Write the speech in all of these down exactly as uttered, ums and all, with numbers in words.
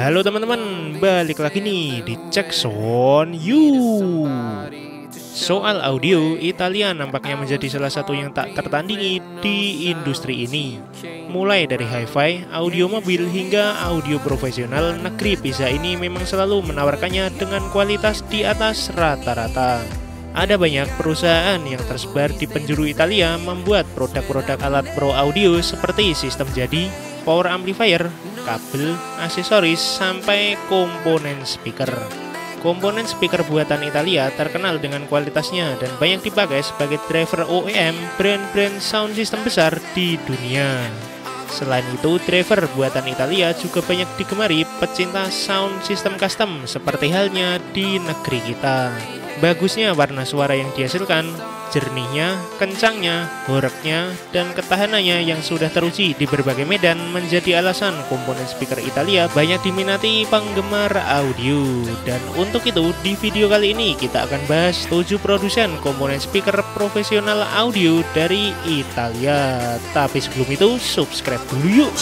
Halo teman-teman, balik lagi nih di Check Sound You. Soal audio, Italia nampaknya menjadi salah satu yang tak tertandingi di industri ini. Mulai dari hi-fi, audio mobil hingga audio profesional, negeri Pisa ini memang selalu menawarkannya dengan kualitas di atas rata-rata. Ada banyak perusahaan yang tersebar di penjuru Italia membuat produk-produk alat pro audio seperti sistem jadi, power amplifier, kabel, aksesoris, sampai komponen speaker. Komponen speaker buatan Italia terkenal dengan kualitasnya dan banyak dipakai sebagai driver O E M brand-brand sound system besar di dunia. Selain itu, driver buatan Italia juga banyak digemari pecinta sound system custom seperti halnya di negeri kita. Bagusnya warna suara yang dihasilkan, jernihnya, kencangnya, horeknya, dan ketahanannya yang sudah teruji di berbagai medan menjadi alasan komponen speaker Italia banyak diminati penggemar audio. Dan untuk itu, di video kali ini kita akan bahas tujuh produsen komponen speaker profesional audio dari Italia. Tapi sebelum itu, subscribe dulu yuk!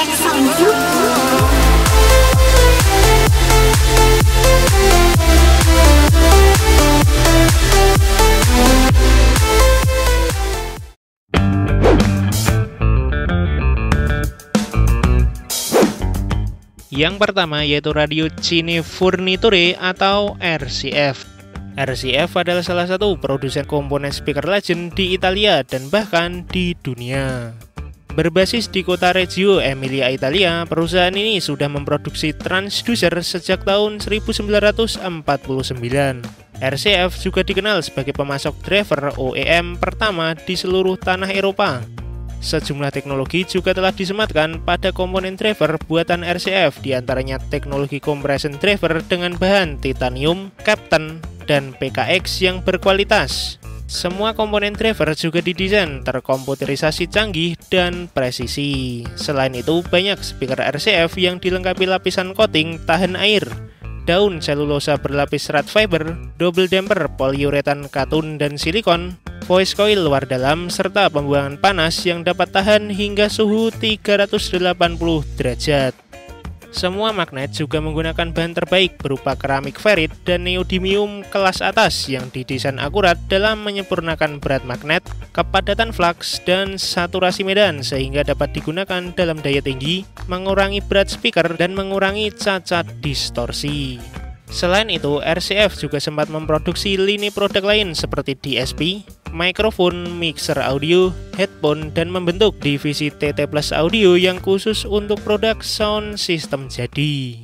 Yang pertama yaitu radio Cine Fornitore atau R C F. R C F adalah salah satu produsen komponen speaker legend di Italia dan bahkan di dunia. Berbasis di kota Reggio Emilia, Italia, perusahaan ini sudah memproduksi transducer sejak tahun seribu sembilan ratus empat puluh sembilan. R C F juga dikenal sebagai pemasok driver O E M pertama di seluruh tanah Eropa. Sejumlah teknologi juga telah disematkan pada komponen driver buatan R C F, diantaranya teknologi compression driver dengan bahan titanium, Kapton, dan P K X yang berkualitas. Semua komponen driver juga didesain terkomputerisasi canggih dan presisi. Selain itu, banyak speaker R C F yang dilengkapi lapisan coating tahan air, daun selulosa berlapis serat fiber, double damper poliuretan katun dan silikon, voice coil luar dalam, serta pembuangan panas yang dapat tahan hingga suhu tiga ratus delapan puluh derajat. Semua magnet juga menggunakan bahan terbaik berupa keramik ferrit dan neodymium kelas atas yang didesain akurat dalam menyempurnakan berat magnet, kepadatan flux, dan saturasi medan sehingga dapat digunakan dalam daya tinggi, mengurangi berat speaker, dan mengurangi cacat distorsi. Selain itu, R C F juga sempat memproduksi lini produk lain seperti D S P, mikrofon, mixer audio, headphone, dan membentuk divisi T T Plus Audio yang khusus untuk produk sound system jadi.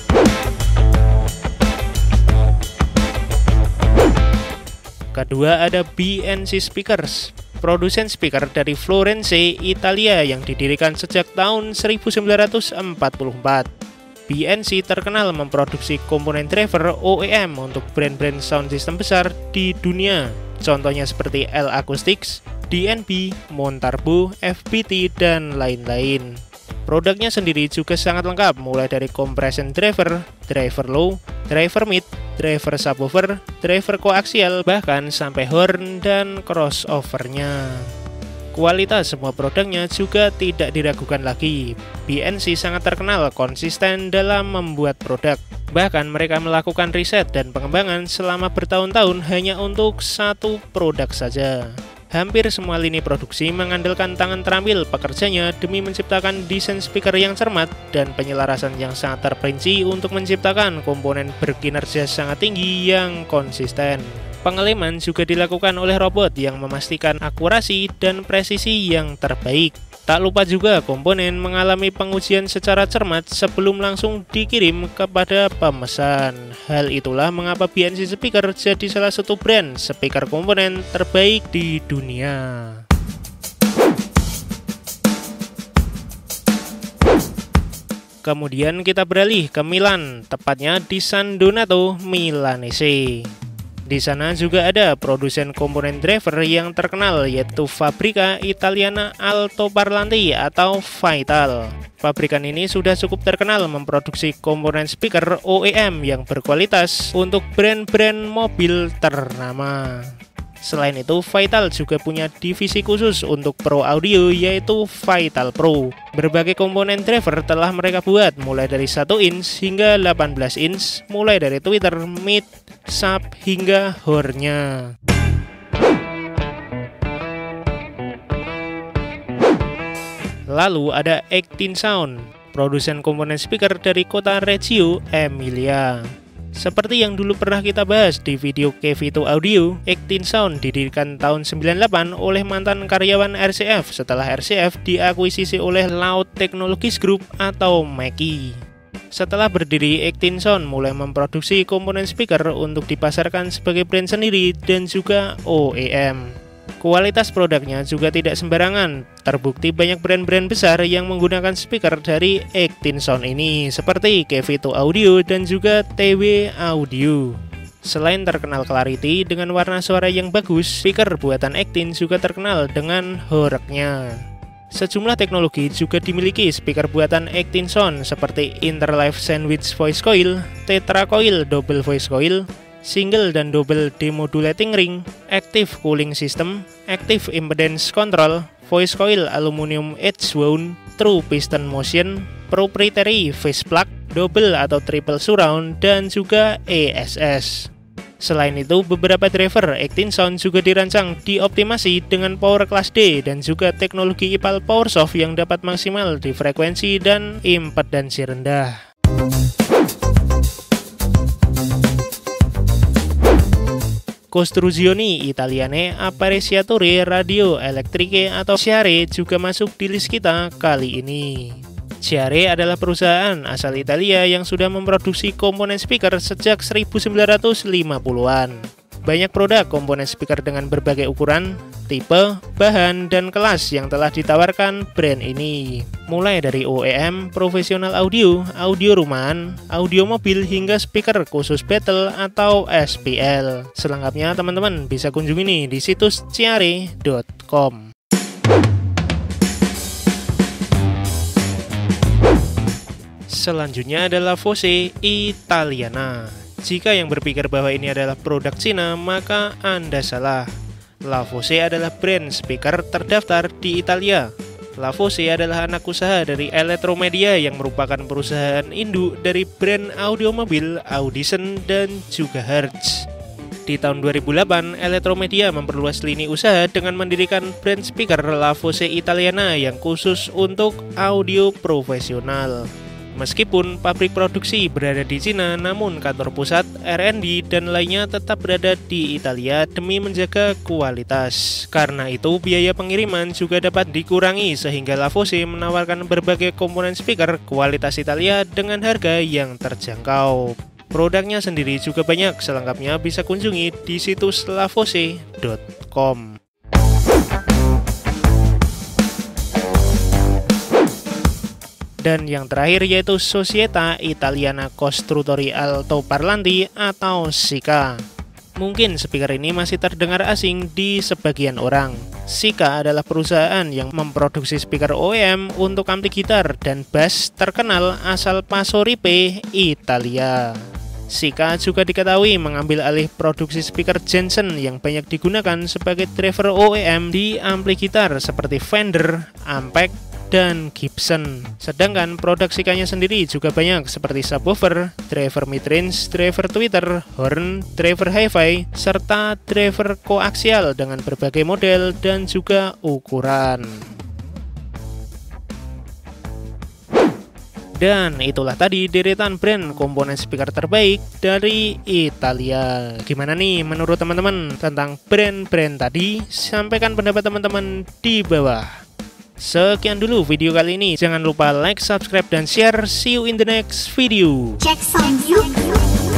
Kedua ada B and C Speakers, produsen speaker dari Florence, Italia yang didirikan sejak tahun seribu sembilan ratus empat puluh empat. B and C terkenal memproduksi komponen driver O E M untuk brand-brand sound system besar di dunia. Contohnya seperti L Acoustics, D and B, Montarbo, F B T, dan lain-lain. Produknya sendiri juga sangat lengkap, mulai dari compression driver, driver low, driver mid, driver subwoofer, driver koaksial, bahkan sampai horn dan crossovernya. Kualitas semua produknya juga tidak diragukan lagi. B and C sangat terkenal konsisten dalam membuat produk. Bahkan mereka melakukan riset dan pengembangan selama bertahun-tahun hanya untuk satu produk saja. Hampir semua lini produksi mengandalkan tangan terampil pekerjanya demi menciptakan desain speaker yang cermat dan penyelarasan yang sangat terperinci untuk menciptakan komponen berkinerja sangat tinggi yang konsisten. Pengeleman juga dilakukan oleh robot yang memastikan akurasi dan presisi yang terbaik. Tak lupa juga komponen mengalami pengujian secara cermat sebelum langsung dikirim kepada pemesan. Hal itulah mengapa B and C Speaker jadi salah satu brand speaker komponen terbaik di dunia. Kemudian kita beralih ke Milan, tepatnya di San Donato, Milanese. Di sana juga ada produsen komponen driver yang terkenal yaitu Fabbrica Italiana Altoparlanti atau Vital. Pabrikan ini sudah cukup terkenal memproduksi komponen speaker O E M yang berkualitas untuk brand-brand mobil ternama. Selain itu, Vital juga punya divisi khusus untuk Pro Audio yaitu Vital Pro. Berbagai komponen driver telah mereka buat mulai dari satu inch hingga delapan belas inch, mulai dari tweeter, mid, sub hingga horn-nya. Lalu ada Actin Sound, produsen komponen speaker dari kota Reggio Emilia. Seperti yang dulu pernah kita bahas di video Kevito Audio, Actin Sound didirikan tahun sembilan puluh delapan oleh mantan karyawan R C F setelah R C F diakuisisi oleh Loud Technologies Group atau Mackie. Setelah berdiri, Actin Sound mulai memproduksi komponen speaker untuk dipasarkan sebagai brand sendiri dan juga O E M. Kualitas produknya juga tidak sembarangan. Terbukti banyak brand-brand besar yang menggunakan speaker dari Actin Sound ini, seperti Kevito Audio dan juga T W Audio. Selain terkenal clarity dengan warna suara yang bagus, speaker buatan Actin juga terkenal dengan horeknya. Sejumlah teknologi juga dimiliki speaker buatan Actin Sound seperti Interlife Sandwich Voice Coil, Tetra Coil Double Voice Coil, Single dan Double Demodulating Ring, Active Cooling System, Active Impedance Control, Voice Coil Aluminium Edge Wound, True Piston Motion, Proprietary Phase Plug, Double atau Triple Surround, dan juga A S S. Selain itu, beberapa driver Actin Sound juga dirancang dioptimasi dengan power class D dan juga teknologi I P A L PowerSoft yang dapat maksimal di frekuensi dan impedansi rendah. Costruzioni Italiane Apparecchiature Radio Elettriche atau Chiare juga masuk di list kita kali ini. Chiare adalah perusahaan asal Italia yang sudah memproduksi komponen speaker sejak seribu sembilan ratus lima puluhan. Banyak produk komponen speaker dengan berbagai ukuran, tipe, bahan, dan kelas yang telah ditawarkan brand ini. Mulai dari O E M, profesional audio, audio rumahan, audio mobil, hingga speaker khusus battle atau S P L. Selengkapnya teman-teman bisa kunjungi nih di situs chiare dot com. Selanjutnya adalah Voce Italiana. Jika yang berpikir bahwa ini adalah produk Cina, maka Anda salah. La Voce adalah brand speaker terdaftar di Italia. La Voce adalah anak usaha dari Electromedia yang merupakan perusahaan induk dari brand audio mobil Audition dan juga Hertz. Di tahun dua ribu delapan, Electromedia memperluas lini usaha dengan mendirikan brand speaker La Voce Italiana yang khusus untuk audio profesional. Meskipun pabrik produksi berada di Cina, namun kantor pusat, R and D, dan lainnya tetap berada di Italia demi menjaga kualitas. Karena itu, biaya pengiriman juga dapat dikurangi sehingga La Voce menawarkan berbagai komponen speaker kualitas Italia dengan harga yang terjangkau. Produknya sendiri juga banyak, selengkapnya bisa kunjungi di situs la voce dot com. Dan yang terakhir yaitu Società Italiana Costruttori Altoparlanti atau SICA. Mungkin speaker ini masih terdengar asing di sebagian orang. SICA adalah perusahaan yang memproduksi speaker O E M untuk ampli gitar dan bass terkenal asal Passo Ripe, Italia. SICA juga diketahui mengambil alih produksi speaker Jensen yang banyak digunakan sebagai driver O E M di ampli gitar seperti Fender, Ampeg, dan Gibson. Sedangkan produk SICA-nya sendiri juga banyak seperti subwoofer, driver midrange, driver tweeter, horn, driver hi-fi, serta driver koaksial dengan berbagai model dan juga ukuran. Dan itulah tadi deretan brand komponen speaker terbaik dari Italia. Gimana nih menurut teman-teman tentang brand-brand tadi? Sampaikan pendapat teman-teman di bawah. Sekian dulu video kali ini. Jangan lupa like, subscribe, dan share. See you in the next video. Check sound you.